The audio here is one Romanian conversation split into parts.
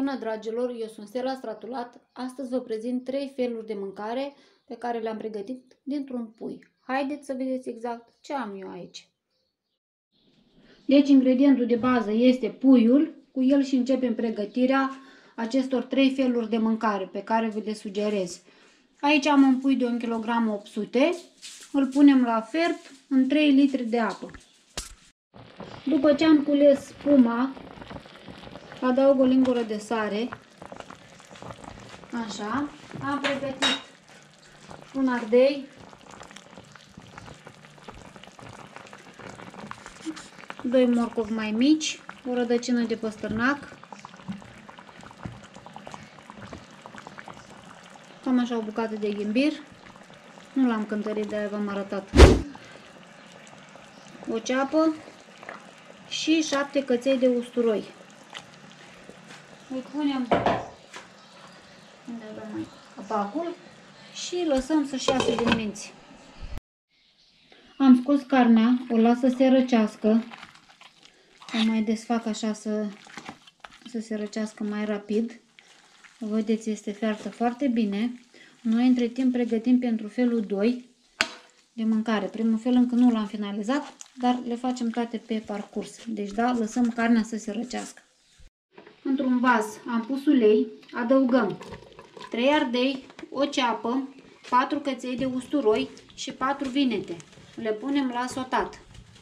Bună, dragilor, eu sunt Stella Stratulat. Astăzi vă prezint 3 feluri de mâncare pe care le-am pregătit dintr-un pui. Haideți să vedeți exact ce am eu aici. Deci, ingredientul de bază este puiul. Cu el și începem pregătirea acestor 3 feluri de mâncare pe care vi le sugerez. Aici am un pui de 1,8 kg. Îl punem la fert în 3 litri de apă. După ce am cules spuma, adaug o lingură de sare. Așa. Am pregătit un ardei, 2 morcovi mai mici, o rădăcină de păstărnac, cam așa o bucată de ghimbir, nu l-am cântărit, de-aia v-am arătat, o ceapă și 7 căței de usturoi. Îi punem unde avem capacul și lăsăm să-și iasă din minți. Am scos carnea, o las să se răcească. O mai desfac așa să se răcească mai rapid. O vedeți, este fiartă foarte bine. Noi între timp pregătim pentru felul 2 de mâncare. Primul fel încă nu l-am finalizat, dar le facem toate pe parcurs. Deci da, lăsăm carnea să se răcească. Într-un vas am pus ulei, adăugăm 3 ardei, o ceapă, 4 căței de usturoi și 4 vinete. Le punem la sotat.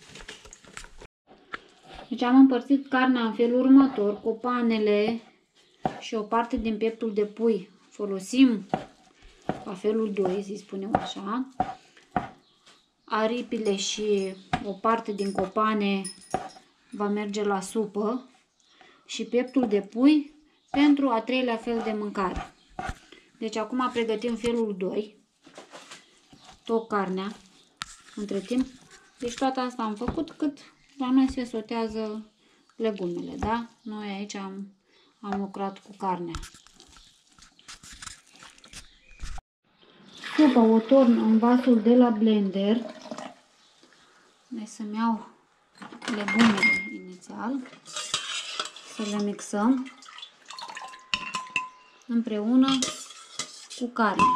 Deci am împărțit carnea în felul următor: copanele și o parte din pieptul de pui folosim la felul 2, să-i spunem așa. Aripile și o parte din copane va merge la supă și pieptul de pui pentru a 3-lea fel de mâncare. Deci acum pregătim felul 2, tot carnea, între timp. Deci toată asta am făcut cât la noi se sotează legumele, da? Noi aici am lucrat cu carnea. Supa o torn în vasul de la blender. Deci să-mi iau legumele inițial, să le mixăm împreună cu carnea.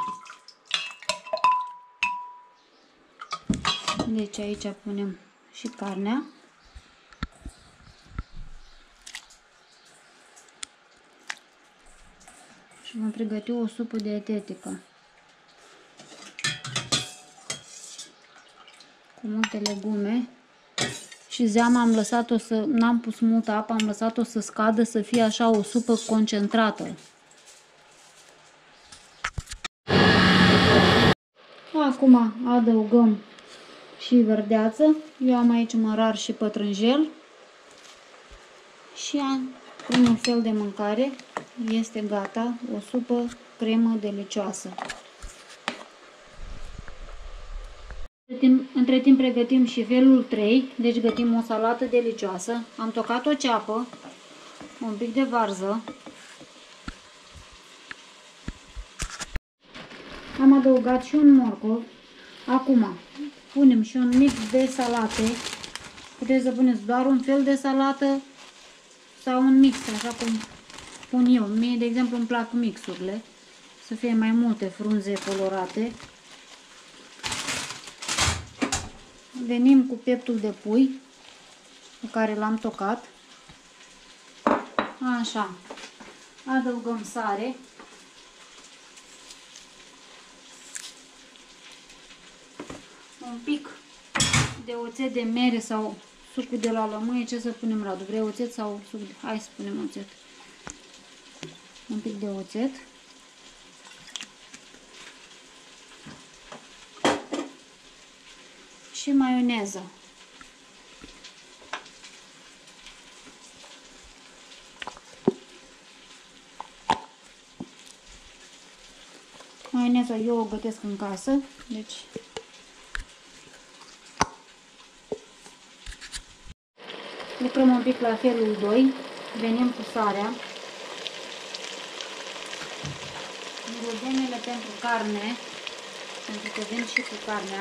Deci aici punem și carnea. Și vom pregăti o supă dietetică cu multe legume. Și zeama am lăsat-o să, n-am pus multă apă, am lăsat-o să scadă, să fie așa o supă concentrată. Acum adăugăm și verdeață. Eu am aici mărar și pătrunjel. Și primul fel de mâncare este gata, o supă cremă delicioasă. Între timp pregătim și felul 3, deci gătim o salată delicioasă. Am tocat o ceapă, un pic de varză. Am adăugat și un morcov. Acum punem și un mix de salate. Puteți să puneți doar un fel de salată sau un mix, așa cum pun eu. Mie, de exemplu, îmi plac mixurile, să fie mai multe frunze colorate. Venim cu pieptul de pui pe care l-am tocat. Așa. Adăugăm sare. Un pic de oțet de mere sau sucul de la lămâie. Ce să punem, Radu? Vrei oțet sau suc? Hai să punem oțet. Un pic de oțet. Și maioneză. Maioneza eu o gătesc în casă, deci lucrăm un pic la felul 2, venim cu sarea, ingredientele pentru carne, pentru că vin și cu carnea.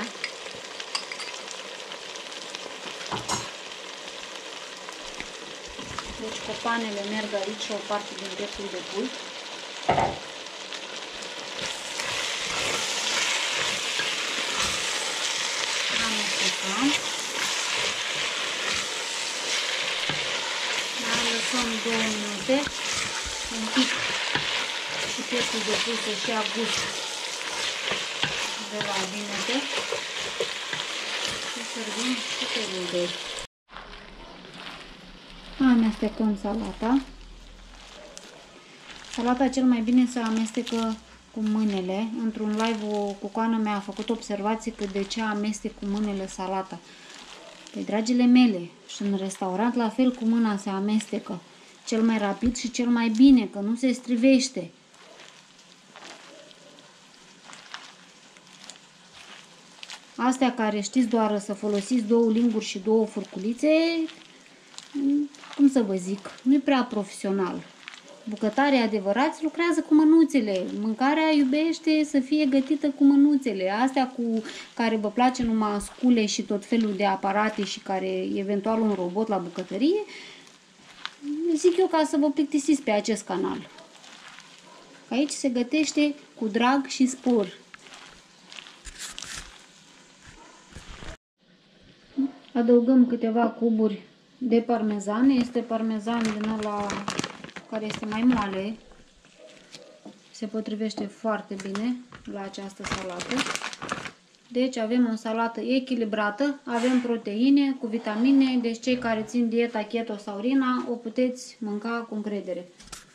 Deci copanele merg aici și o parte din pieptul de pui. Amestecăm. Mai lăsăm 2 minute, un pic și pieptul de pui să-și ia gust de la vinete și servim cu felul 2. Amestecăm salata. Salata cel mai bine se amestecă cu mâinile. Într-un live o cucoană mea a făcut observații că de ce amestec cu mâinile salata. Păi, dragile mele, și în restaurant la fel cu mâna se amestecă. Cel mai rapid și cel mai bine, că nu se strivește. Astea care știți doar să folosiți 2 linguri și 2 furculițe, cum să vă zic, nu e prea profesional. Bucătarii adevărați lucrează cu mânuțele. Mâncarea iubește să fie gătită cu mânuțele. Astea cu care vă place numai scule și tot felul de aparate și care eventual un robot la bucătărie, zic eu ca să vă plictisiți pe acest canal. Aici se gătește cu drag și spor. Adăugăm câteva cuburi de parmezan. Este parmezan din ăla care este mai moale. Se potrivește foarte bine la această salată. Deci avem o salată echilibrată, avem proteine cu vitamine, deci cei care țin dieta keto sau rina o puteți mânca cu încredere.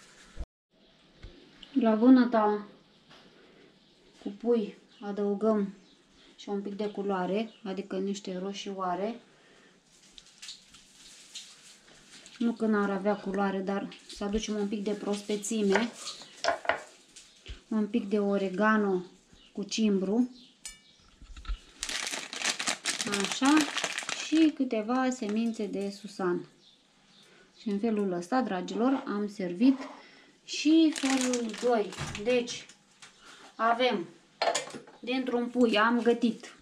La vânăta cu pui adăugăm și un pic de culoare, adică niște roșioare. Nu că n-ar avea culoare, dar să aducem un pic de prospețime, un pic de oregano cu cimbru, așa, și câteva semințe de susan. Și în felul ăsta, dragilor, am servit și felul 2. Deci, avem dintr-un pui, am gătit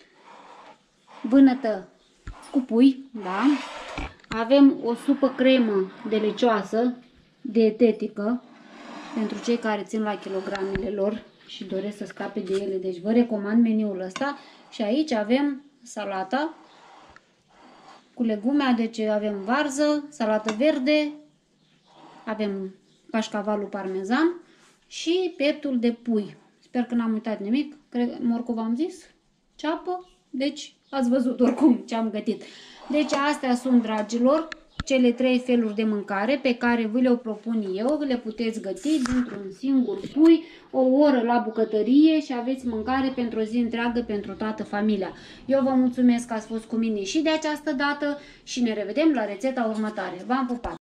vânătă cu pui, da? Avem o supă cremă delicioasă, dietetică, pentru cei care țin la kilogramele lor și doresc să scape de ele. Deci vă recomand meniul ăsta. Și aici avem salata cu legume, deci avem varză, salată verde, avem cașcavalul parmezan și pieptul de pui. Sper că n-am uitat nimic. Morcov am zis, ceapă, deci ați văzut oricum ce am gătit. Deci astea sunt, dragilor, cele 3 feluri de mâncare pe care vi le propun eu. Le puteți găti dintr-un singur pui, o oră la bucătărie și aveți mâncare pentru o zi întreagă pentru toată familia. Eu vă mulțumesc că ați fost cu mine și de această dată și ne revedem la rețeta următoare. V-am pupat!